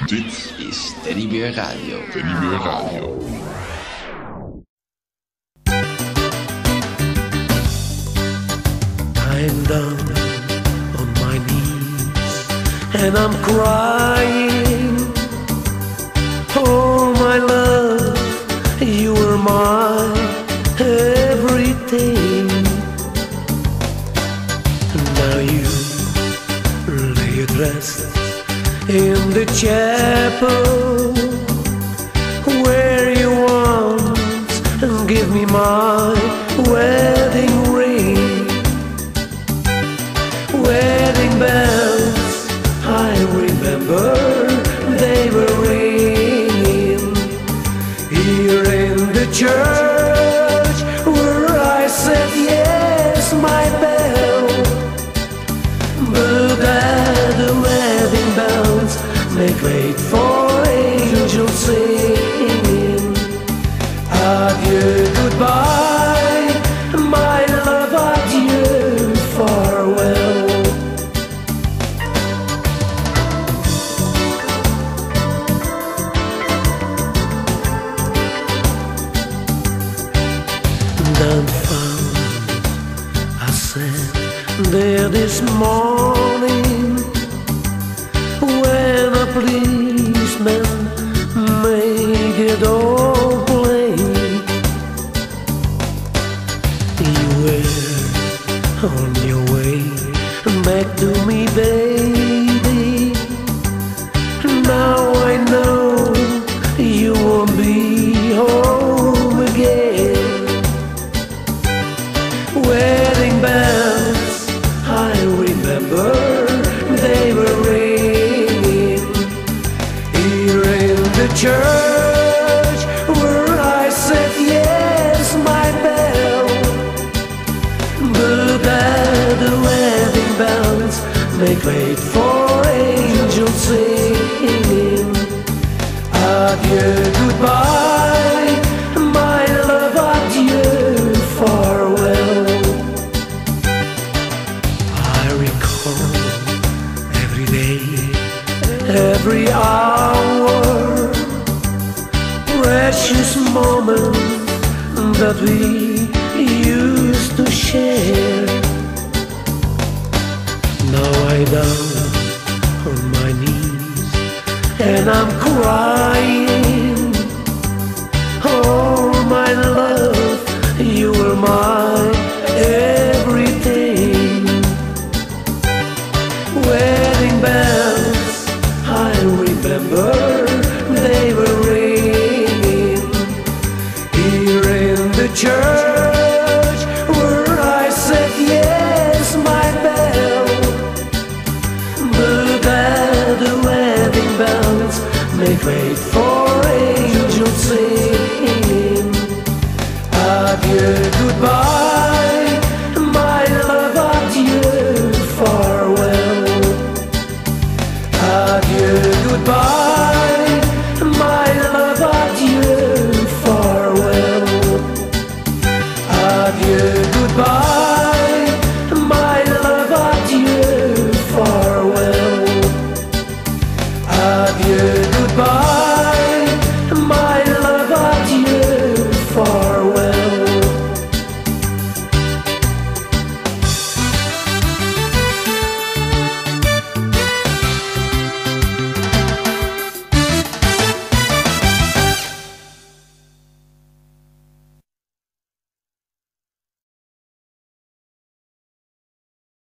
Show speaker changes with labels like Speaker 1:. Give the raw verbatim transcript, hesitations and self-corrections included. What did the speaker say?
Speaker 1: Dit
Speaker 2: is Teddybeer Radio.
Speaker 1: Teddybeer Radio.
Speaker 3: I'm down on my knees and I'm crying. Oh my love, you were my everything. Now you lay at rest in the chapel where you once give me my wedding ring. Wedding bells, I remember they were ringing here in the church where I said yes, my bell. But at the wedding bells make way for angels singing. Adieu, goodbye, my love, adieu, farewell. Then found I said there this morning when a policeman made it all plain. You were on your way back to me, baby. Now I know you won't be home again. Wedding bells, I remember they were ringing here in the church where I said yes, my bell. But at the wedding bells make way for angels singing. Adieu, goodbye, my love, adieu, farewell. I recall every day, every hour, precious moments that we used to share. Now I down on my knees and I'm crying. Oh my love, you were my everything. Wedding bells, I remember they were ringing here in the church where I said yes, my bell. But at the wedding bells make way for angels singing. Adieu, goodbye, my love, adieu, farewell. Adieu, goodbye.